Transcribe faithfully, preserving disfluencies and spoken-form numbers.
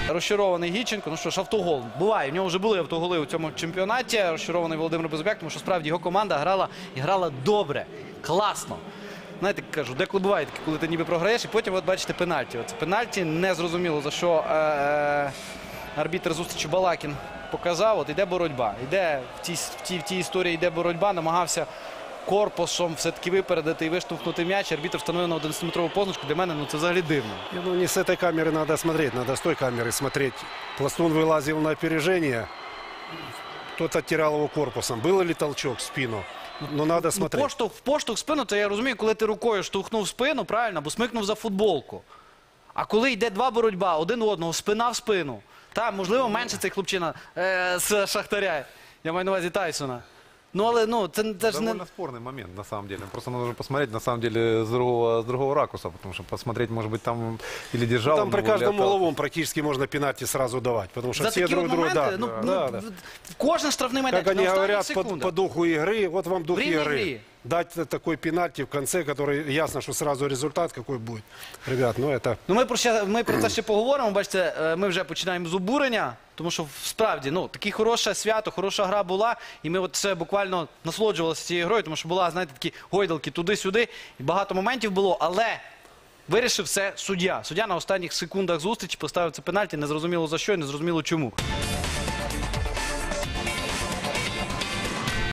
Розчарований Гіченко. Ну що ж, автогол. Буває, в нього вже були автоголи у цьому чемпіонаті. Розчарований Володимир Безубяк, тому що справді його команда грала і грала добре, класно. Знаєте, кажу, деколи буває таке, коли ти ніби програєш, і потім, от бачите, пенальті. Це пенальті, не зрозуміло, за що е -е арбітр зустрічі Балакін показав. От іде боротьба. Іде в тій, в тій, в тій історії йде боротьба, намагався корпусом все-таки випередити і виштовхнути м'яч. Арбітр встановив на одинадцятиметрову позначку. Для мене ну, це взагалі дивно. Ну, не с этой камеры надо смотреть, надо с той камеры смотреть. Пластун вылазил на опережение, тот оттирал его корпусом. Был ли толчок в спину? Ну, надо смотреть. Ну, поштовх, поштовх в спину, це я розумію, коли ти рукою штовхнув в спину, правильно, або смикнув за футболку. А коли йде два боротьба, один одного, спина в спину. Та, можливо, менше цей хлопчина е з Шахтаря. Я маю на увазі Тайсона. Ну, але, ну, це, це ж не... Довольно спорный момент, на самом деле. Просто нужно посмотреть, на самом деле, с другого, с другого ракурса, потому что посмотреть, может быть, там или держал... Ну, там при каждом уголовом угловом практически можно пенальти сразу давать, потому что За все такі друг от друга... моменти, Да, ну, да, ну, да, да. кожен штрафний майданчик. Как они на останніх говорят, по, секундах. по духу игры, вот вам дух Время игры. игры. Дать такой пенальти в конце, который ясно, что сразу результат какой будет. Ребят, ну это... Ну, ми про, ще, ми про це ще поговоримо. Бачите, е, ми вже починаємо з обурення, тому що справді, ну, таке хороше свято, хороша гра була, і ми от це буквально насолоджувалися цією грою, тому що була, знаєте, такі гойдалки туди-сюди, і багато моментів було, але вирішив все суддя. Суддя на останніх секундах зустрічі поставив це пенальті, незрозуміло за що і незрозуміло чому.